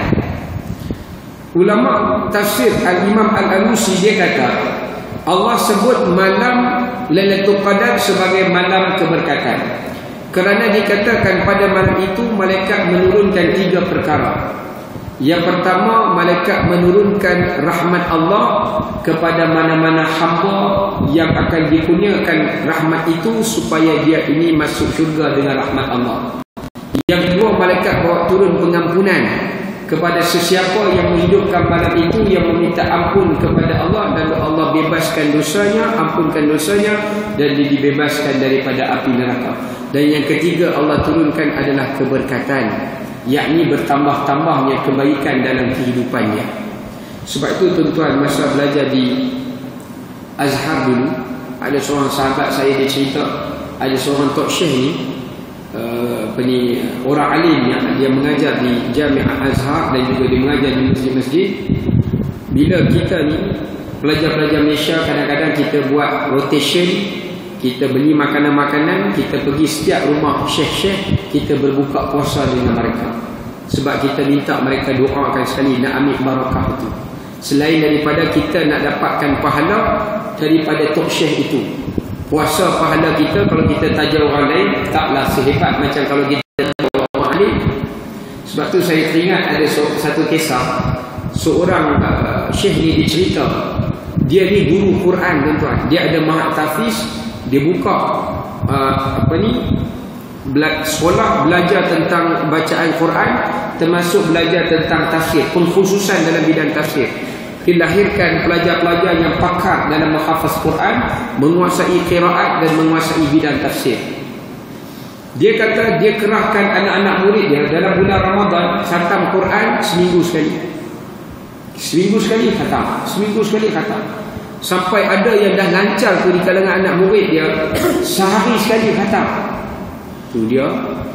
Ulama tafsir Al-Imam Al-Alusi dia kata, Allah sebut malam Lailatul Qadar sebagai malam keberkatan. Kerana dikatakan pada malam itu malaikat menurunkan tiga perkara. Yang pertama, malaikat menurunkan rahmat Allah kepada mana-mana hamba yang akan dikurniakan rahmat itu supaya dia ini masuk syurga dengan rahmat Allah. Yang kedua, malaikat bawa turun pengampunan kepada sesiapa yang menghidupkan malam itu, yang meminta ampun kepada Allah, dan Allah bebaskan dosanya, ampunkan dosanya, dan dia dibebaskan daripada api neraka. Dan yang ketiga Allah turunkan adalah keberkatan, yakni bertambah-tambahnya kebaikan dalam kehidupannya. Sebab itu tuan-tuan, masa belajar di Azhar dulu, ada seorang sahabat saya, dia cerita ada seorang tok syekh ni, uh, apa ni, orang alim yang dia mengajar di Jami'ah Azhar dan juga dia mengajar di masjid-masjid. Bila kita ni pelajar-pelajar Malaysia, kadang-kadang kita buat rotation, kita beli makanan-makanan, kita pergi setiap rumah syekh-syekh, kita berbuka puasa dengan mereka. Sebab kita minta mereka doakan sekali nak ambil barakah itu. Selain daripada kita nak dapatkan pahala daripada tok syekh itu. Puasa pahala kita kalau kita taja orang lain taklah sehebat macam kalau kita taja orang lain. Sebab tu saya teringat ada satu kisah. Seorang uh, syekh ni dicerita, dia ni guru Quran tuan-tuan. Dia ada mahat tahfiz. Dia buka uh, apa ni bela- sekolah belajar tentang bacaan Quran, termasuk belajar tentang tafsir, pengkhususan dalam bidang tafsir. Dilahirkan pelajar-pelajar yang pakar dalam menghafaz Quran, menguasai qiraat dan menguasai bidang tafsir. Dia kata dia kerahkan anak-anak murid dia dalam bulan Ramadan khatam Quran seminggu sekali. Seminggu sekali khatam, seminggu sekali khatam. Sampai ada yang dah lancar tu di kalangan anak murid dia, sehari sekali khatam. Tu dia,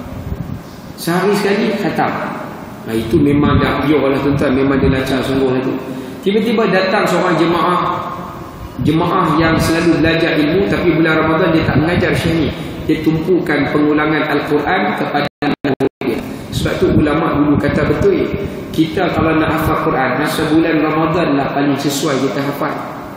sehari sekali khatam. Nah, itu memang dah pure lah tuan-tuan, memang dia lancar sungguh itu. Tiba-tiba datang seorang jemaah, jemaah yang selalu belajar ilmu, tapi bulan Ramadan dia tak mengajar syekh ni. Dia tumpukan pengulangan Al-Quran kepada murid dia. Sebab tu ulama dulu kata betul, kita kalau nak hafal Quran masa bulan Ramadan lah paling sesuai kita hafal.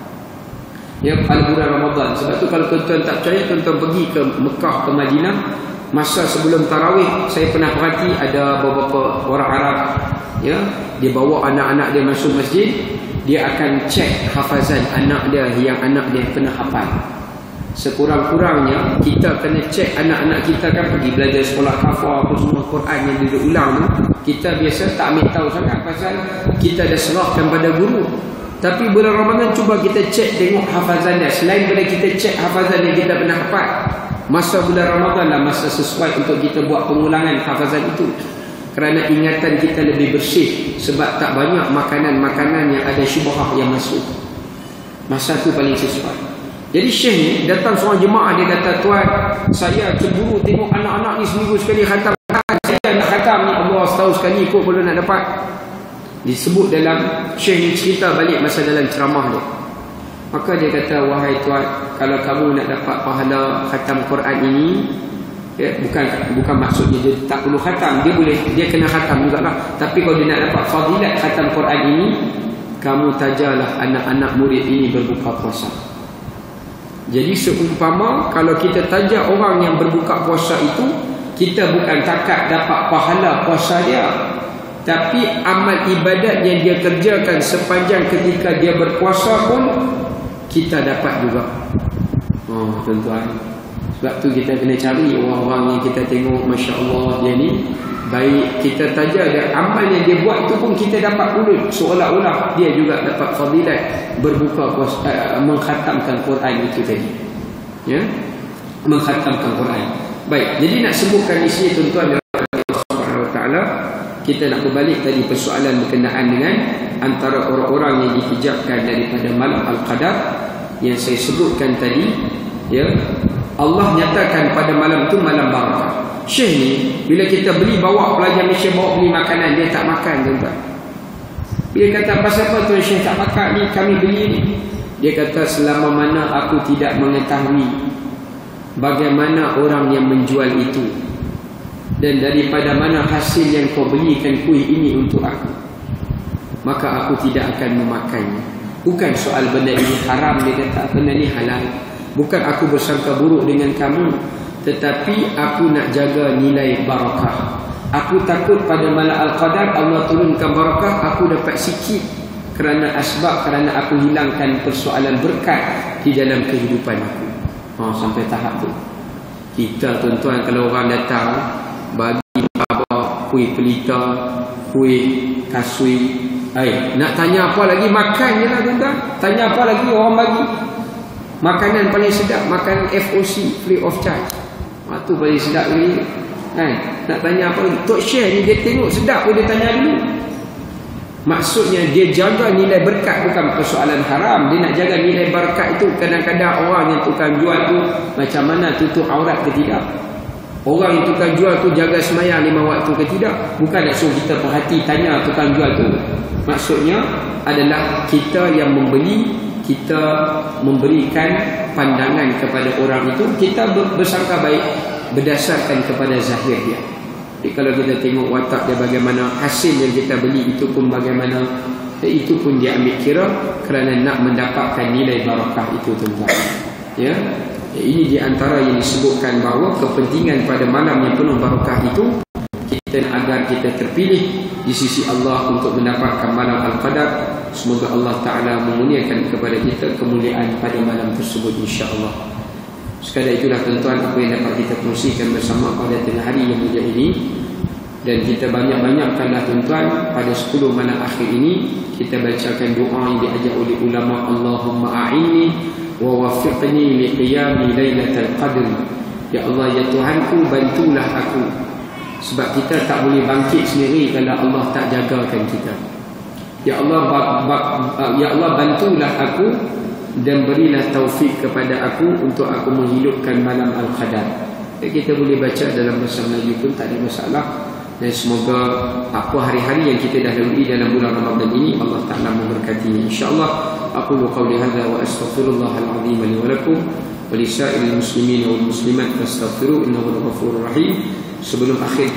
Ya, pada bulan Ramadan. Sebab tu kalau tuan-tuan tak percaya, tuan-tuan pergi ke Mekah, ke Madinah, masa sebelum tarawih, saya pernah perhati ada beberapa orang Arab, ya, dia bawa anak-anak dia masuk masjid, dia akan cek hafazan anak dia yang anak dia pernah hafal. Sekurang-kurangnya kita kena cek anak-anak kita kan pergi belajar sekolah hafal apa semua Quran yang dia ulang tu, kita biasa tak ambil tahu sangat pasal kita dah serahkan pada guru. Tapi bulan Ramadan cuba kita cek tengok hafazan dia. Selain daripada kita cek hafazan yang kita pernah hafal, masa bulan Ramadan lah masa sesuai untuk kita buat pengulangan hafazan itu. Kerana ingatan kita lebih bersih, sebab tak banyak makanan-makanan yang ada syubhah yang masuk. Masa tu paling sesuai. Jadi syekh ni datang seorang jemaah, dia kata, tuan, saya cemburu tengok anak-anak ni seminggu sekali khatam. Saya nak khatam ni Allah setahun sekali ikut kalau nak dapat. Disebut dalam syekh ni cerita balik masa dalam ceramah dia. Maka dia kata, wahai tuan, kalau kamu nak dapat pahala khatam Quran ini, ya, bukan bukan maksudnya dia tak perlu khatam, dia boleh, dia kena khatam jugalah. Tapi kalau dia nak dapat fadilat khatam Quran ini, kamu tajalah anak-anak murid ini berbuka puasa. Jadi seumpama kalau kita tajak orang yang berbuka puasa itu, kita bukan takat dapat pahala puasa dia, tapi amal ibadat yang dia kerjakan sepanjang ketika dia berpuasa pun kita dapat juga. Oh tuan-tuan, sebab tu kita kena cari orang-orang yang kita tengok Masya Allah dia ni baik, kita taja dan amal yang dia buat itu pun kita dapat urut, seolah-olah dia juga dapat fadilat berbuka puasa, uh, mengkhatamkan Quran itu tadi, ya, mengkhatamkan Quran. Baik, jadi nak sebutkan di sini tuan-tuan Allah Subhanahu Wa Taala, kita nak berbalik tadi persoalan berkenaan dengan antara orang-orang yang dihijabkan daripada malam Al-Qadar yang saya sebutkan tadi, ya. Allah nyatakan pada malam tu malam barakah. Syekh ni bila kita beli, bawa pelajar Malaysia bawa beli makanan, dia tak makan tuan-tuan. Dia kata, pasal apa tuan Syekh tak makan ni, kami beli ni? Dia kata, selama mana aku tidak mengetahui bagaimana orang yang menjual itu dan daripada mana hasil yang kau belikan kuih ini untuk aku, maka aku tidak akan memakannya. Bukan soal benda ini haram, dia kata, benda ini halal. Bukan aku bersangka buruk dengan kamu, tetapi aku nak jaga nilai barakah. Aku takut pada malam Al-Qadar Allah turunkan barakah, aku dapat sikit kerana asbab, kerana aku hilangkan persoalan berkat di dalam kehidupan aku. Ha, sampai tahap tu. Kita tuan-tuan, kalau orang datang bagi apa, kuih pelita, kuih kasui, ay, nak tanya apa lagi? Makan je lah tuan-tuan. Tanya apa lagi orang bagi? Makanan paling sedap, makanan F O C, free of charge. Waktu paling sedap lagi kan? Nak tanya apa lagi? Tok share ni dia tengok sedap pun dia tanya dulu. Maksudnya dia jaga nilai berkat, bukan persoalan haram. Dia nak jaga nilai berkat itu. Kadang-kadang orang yang tukang jual tu macam mana tutup aurat ke tidak? Orang yang tukang jual tu jaga sembahyang lima waktu ke tidak? Bukan nak suruh kita perhati tanya tukang jual tu. Maksudnya adalah kita yang membeli, kita memberikan pandangan kepada orang itu, kita bersangka baik berdasarkan kepada zahir dia. Jadi kalau kita tengok watak dia bagaimana, hasil yang kita beli itu pun bagaimana, itu pun dia ambil kira kerana nak mendapatkan nilai barakah itu tuan-tuan. Ya, ini di antara yang disebutkan bahawa kepentingan pada malam yang penuh barakah itu kita agar kita terpilih di sisi Allah untuk mendapatkan malam Al-Qadar. Semoga Allah Ta'ala memuliakan kepada kita kemuliaan pada malam tersebut insya-Allah. Sekadar itulah tuan-tuan apa yang dapat kita kongsikan bersama pada tengah hari yang mulia ini. Dan kita banyak-banyakkanlah tuan-tuan pada sepuluh malam akhir ini kita bacakan doa yang diajar oleh ulama. Allahumma a'inni wa wafiqni liqiyami lailatul qadr. Ya Allah, ya Tuhanku, bantulah aku. Sebab kita tak boleh bangkit sendiri kalau Allah tak jagakan kita. Ya Allah, ya Allah, bantulah aku dan berilah taufik kepada aku untuk aku menghidupkan malam Al-Qadar. Kita boleh baca dalam bahasa Melayu pun tak ada masalah. Dan semoga apa hari-hari yang kita dah lalui dalam bulan Ramadan ini Allah Ta'ala memberkatinya insya-Allah. Aqulu qawli hadza wa astaghfirullahal azim li wa lakum wa lisa'il muslimin wal muslimat fastaghfiruhu innahu ghafurur rahim. Sebelum akhir